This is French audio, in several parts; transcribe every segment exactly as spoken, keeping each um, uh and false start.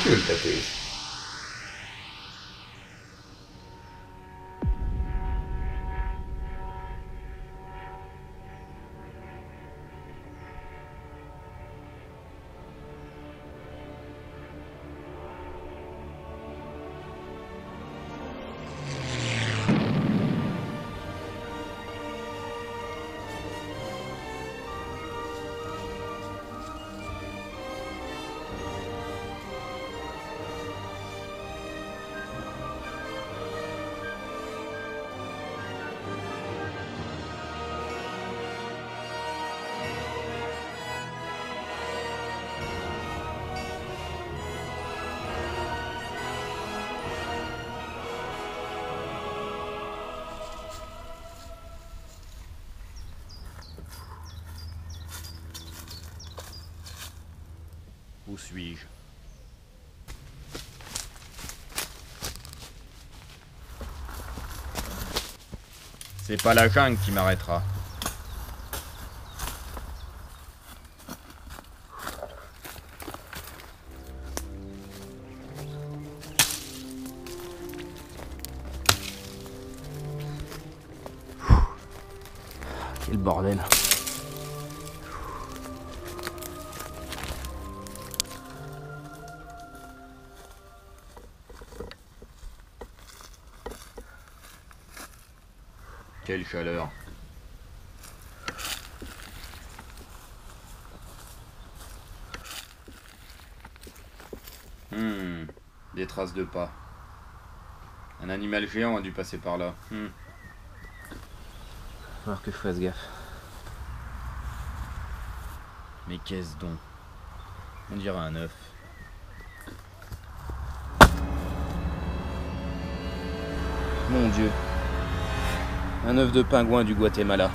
tu veux le taper? Où suis-je? C'est pas la jungle qui m'arrêtera. Quel bordel. Quelle chaleur. Hmm, des traces de pas. Un animal géant a dû passer par là. Hmm. Faut falloir que je fasse gaffe. Mais qu'est-ce donc? On dirait un œuf. Mon Dieu. Un œuf de pingouin du Guatemala.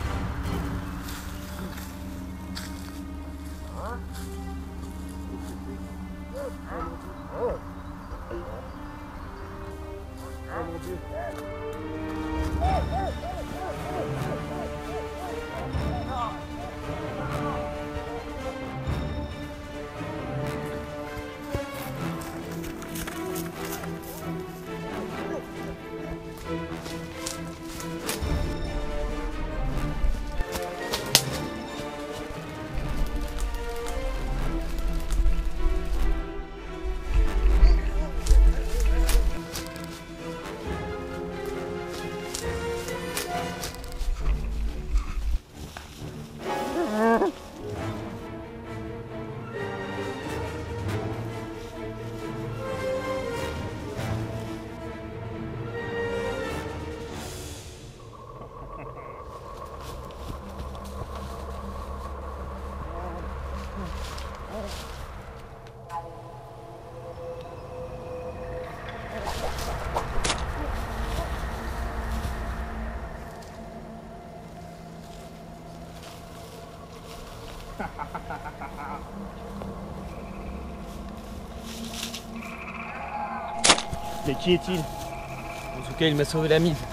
Mais qui est-il? En tout cas, il m'a sauvé la mise.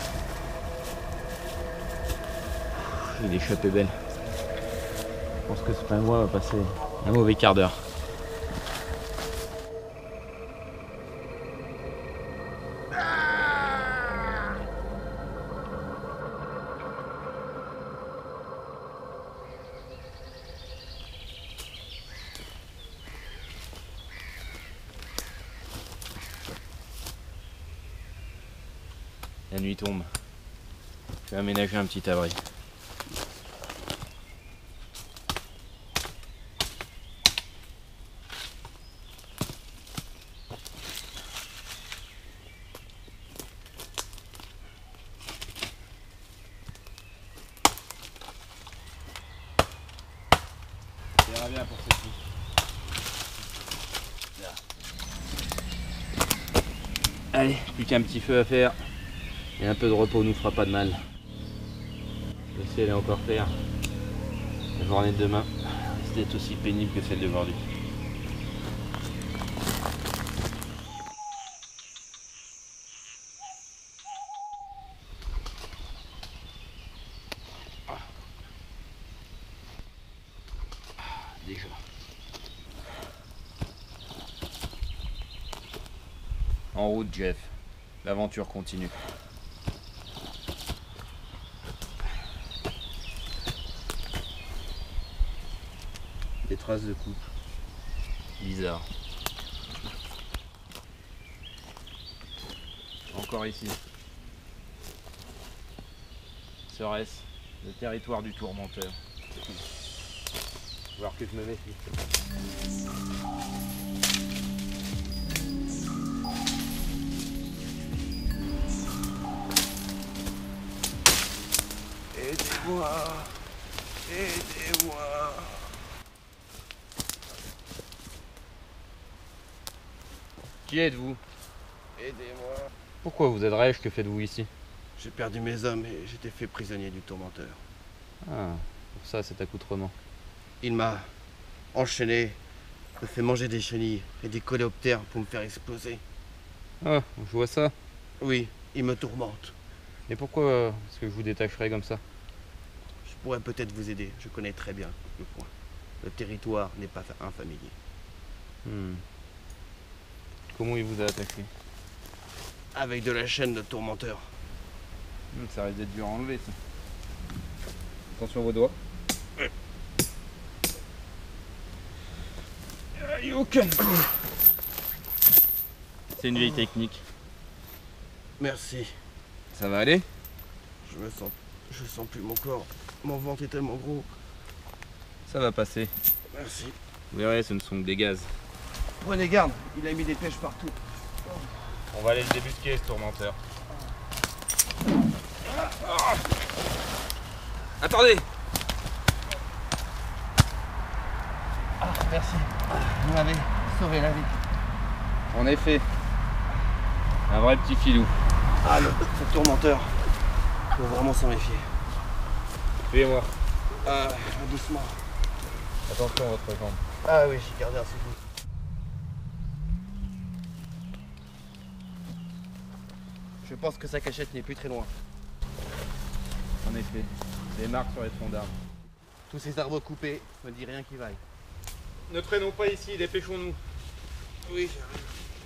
Il est échappé belle. Je pense que ce pingouin va passer un mauvais quart d'heure. La nuit tombe. Je vais aménager un petit abri. Ça ira bien pour cette nuit. Allez, plus qu'un petit feu à faire. Et un peu de repos nous fera pas de mal. Le ciel est encore clair. La journée de demain risque d'être aussi pénible que celle d'aujourd'hui. Déjà. En route, Jeff. L'aventure continue. Des traces de coupe. Bizarre. Encore ici. Serait-ce le territoire du tourmenteur? Voir que je me méfie. Aidez-moi, aidez-moi. Qui êtes-vous? Aidez-moi. Pourquoi vous aiderais-je? Que faites-vous ici? J'ai perdu mes hommes et j'étais fait prisonnier du tourmenteur. Ah, pour ça cet accoutrement. Il m'a enchaîné, me fait manger des chenilles et des coléoptères pour me faire exploser. Ah, je vois ça. Oui, il me tourmente. Et pourquoi est-ce que je vous détacherais comme ça? Je pourrais peut-être vous aider, je connais très bien le coin. Le territoire n'est pas infamilier. Hmm. Comment il vous a attaqué? Avec de la chaîne de tourmenteur. Hmm, ça risque d'être dur à enlever ça. Attention vos doigts. C'est une vieille technique. Merci. Ça va aller? Je me sens. Je sens plus mon corps. Mon ventre est tellement gros. Ça va passer. Merci. Vous verrez, ce ne sont que des gaz. Prenez garde, il a mis des pêches partout. On va aller le débusquer, ce tourmenteur. Attendez! Ah, merci. Vous m'avez sauvé la vie. En effet. Un vrai petit filou. Ah, le, le tourmenteur. Faut vraiment s'en méfier. Suivez-moi. Ah, doucement. Attention à votre jambe. Ah oui, j'ai gardé un second. Je pense que sa cachette n'est plus très loin. En effet. Des marques sur les troncs d'arbres. Tous ces arbres coupés, me dit rien qui vaille. Ne traînons pas ici, dépêchons-nous. Oui, j'arrive.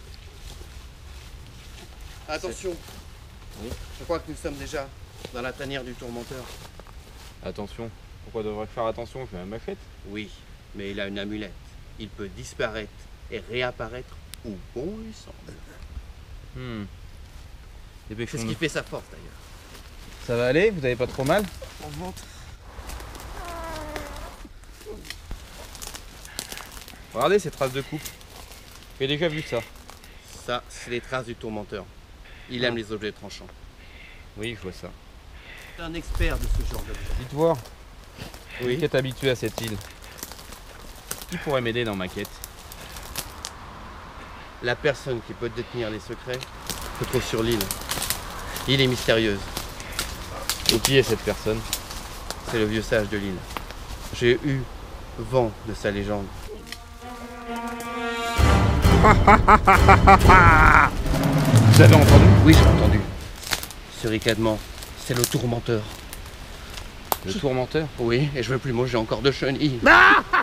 Attention. Oui. Je crois que nous sommes déjà dans la tanière du tourmenteur. Attention. Pourquoi devrais-je faire attention? Je vais à ma machette. Oui, mais il a une amulette. Il peut disparaître et réapparaître où bon lui semble. Hmm. C'est ce Dépêchons-nous. qui fait sa force d'ailleurs. Ça va aller? Vous avez pas trop mal? En vente. Regardez ces traces de coupe. J'ai déjà vu ça. Ça, c'est les traces du tourmenteur. Il aime les objets tranchants. Oui, je vois ça. C'est un expert de ce genre d'objet. Dites voir. Oui. Vous êtes habitué à cette île. Qui pourrait m'aider dans ma quête? La personne qui peut détenir les secrets se trouve sur l'île. L'île est mystérieuse. Et qui est cette personne? C'est le vieux sage de l'île. J'ai eu vent de sa légende. Vous avez entendu? Oui, j'ai entendu. Ce ricanement, c'est le tourmenteur. Le tourmenteur? Oui, et je veux plus manger encore de chenilles.